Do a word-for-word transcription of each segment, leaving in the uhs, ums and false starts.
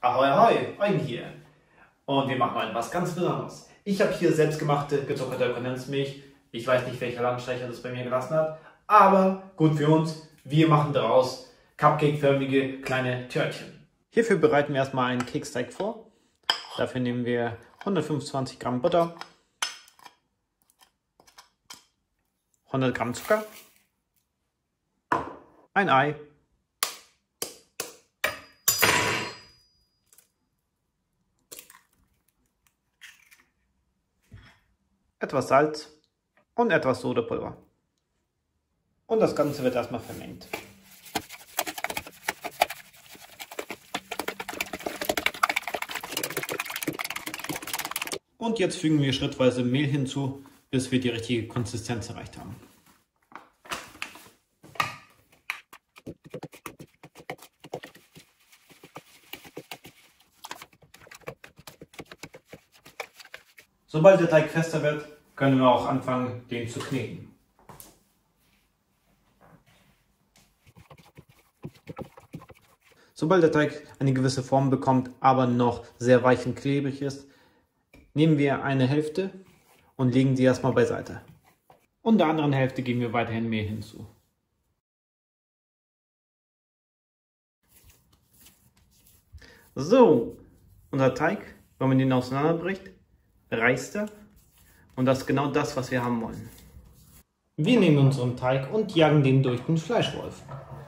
Ahoi, ahoi, Eugen hier. Und wir machen heute was ganz Besonderes. Ich habe hier selbstgemachte gezuckerte Kondensmilch. Ich weiß nicht, welcher Landstecher das bei mir gelassen hat, aber gut für uns. Wir machen daraus Cupcake-förmige kleine Törtchen. Hierfür bereiten wir erstmal einen Keksteig vor. Dafür nehmen wir hundertfünfundzwanzig Gramm Butter, hundert Gramm Zucker, ein Ei, etwas Salz und etwas Sodapulver. Und das Ganze wird erstmal vermengt. Und jetzt fügen wir schrittweise Mehl hinzu, bis wir die richtige Konsistenz erreicht haben. Sobald der Teig fester wird, können wir auch anfangen, den zu kneten. Sobald der Teig eine gewisse Form bekommt, aber noch sehr weich und klebrig ist, nehmen wir eine Hälfte und legen sie erstmal beiseite. Und der anderen Hälfte geben wir weiterhin Mehl hinzu. So, unser Teig, wenn man den auseinanderbricht, reißt er. Und das ist genau das, was wir haben wollen. Wir nehmen unseren Teig und jagen den durch den Fleischwolf.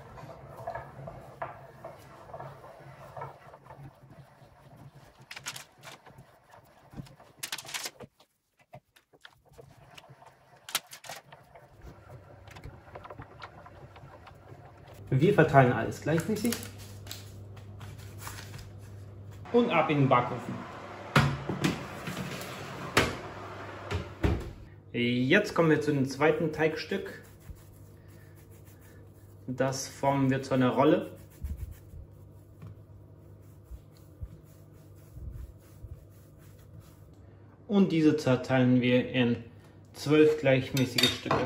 Wir verteilen alles gleichmäßig und ab in den Backofen. Jetzt kommen wir zu dem zweiten Teigstück. Das formen wir zu einer Rolle. Und diese zerteilen wir in zwölf gleichmäßige Stücke.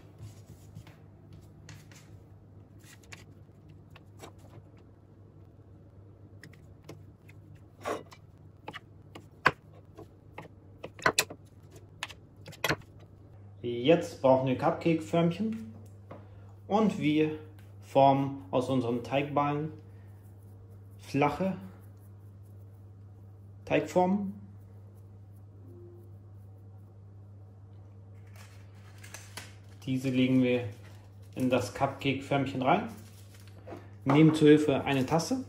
Jetzt brauchen wir Cupcake-Förmchen und wir formen aus unseren Teigballen flache Teigformen. Diese legen wir in das Cupcake-Förmchen rein, nehmen zur Hilfe eine Tasse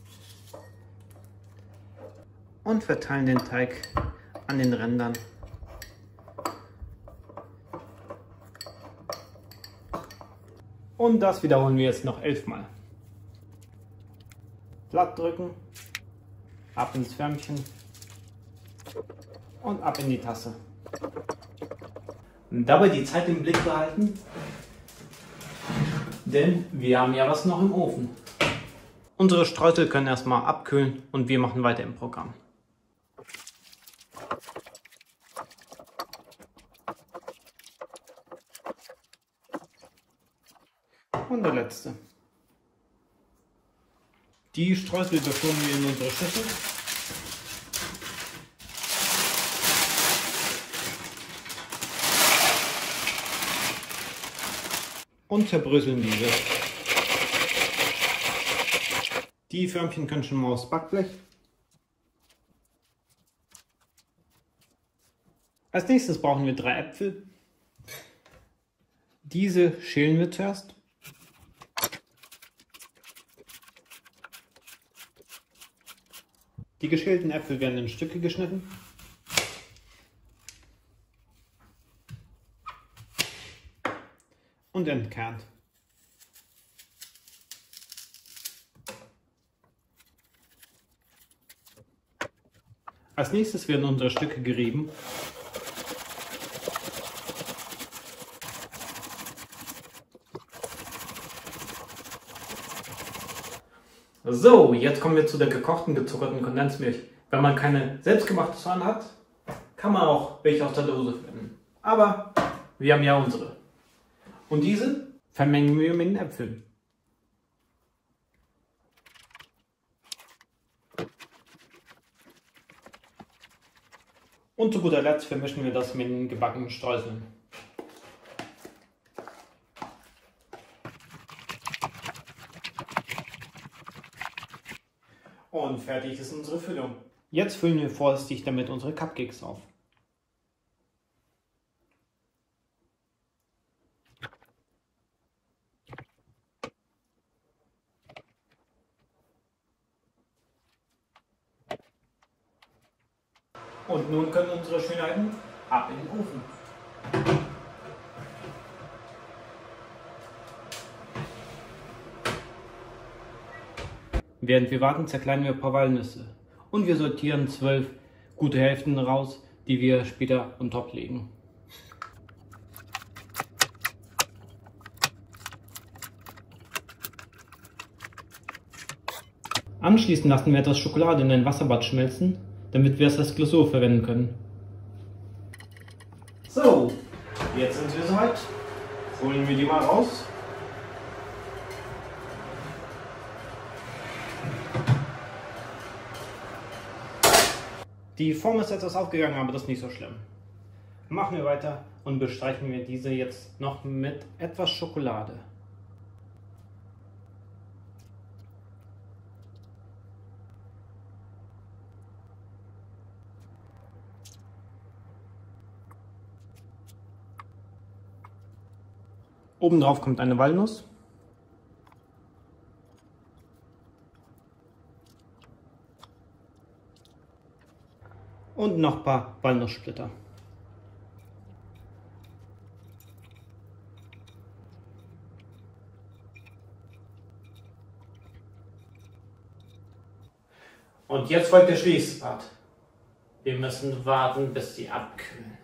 und verteilen den Teig an den Rändern. Und das wiederholen wir jetzt noch elfmal. Platt drücken, ab ins Förmchen und ab in die Tasse. Dabei die Zeit im Blick behalten, denn wir haben ja was noch im Ofen. Unsere Streusel können erstmal abkühlen und wir machen weiter im Programm. Und der letzte. Die Streusel überführen wir in unsere Schüssel. Und zerbröseln diese. Die Förmchen können schon mal aufs Backblech. Als nächstes brauchen wir drei Äpfel. Diese schälen wir zuerst. Die geschälten Äpfel werden in Stücke geschnitten. Und entkernt. Als nächstes werden unsere Stücke gerieben. So, jetzt kommen wir zu der gekochten, gezuckerten Kondensmilch. Wenn man keine selbstgemachte Sahne hat, kann man auch welche aus der Dose finden. Aber wir haben ja unsere. Und diese vermengen wir mit den Äpfeln. Und zu guter Letzt vermischen wir das mit den gebackenen Streuseln. Und fertig ist unsere Füllung. Jetzt füllen wir vorsichtig damit unsere Cupcakes auf. Und nun können unsere Schönheiten ab in den Ofen. Während wir warten, zerkleinern wir ein paar Walnüsse. Und wir sortieren zwölf gute Hälften raus, die wir später on top legen. Anschließend lassen wir etwas Schokolade in ein Wasserbad schmelzen, damit wir es als Glasur verwenden können. So, jetzt sind wir soweit. Holen wir die mal raus. Die Form ist etwas aufgegangen, aber das ist nicht so schlimm. Machen wir weiter und bestreichen wir diese jetzt noch mit etwas Schokolade. Obendrauf kommt eine Walnuss. Und noch ein paar Walnusssplitter. Und jetzt folgt der schwierigste Part. Wir müssen warten, bis sie abkühlen.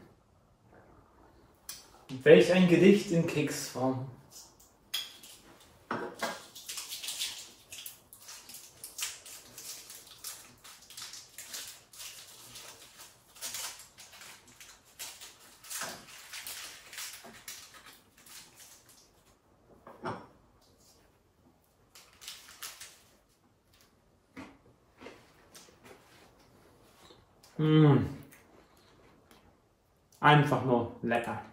Welch ein Gedicht in Keksform. Mmh. Einfach nur lecker.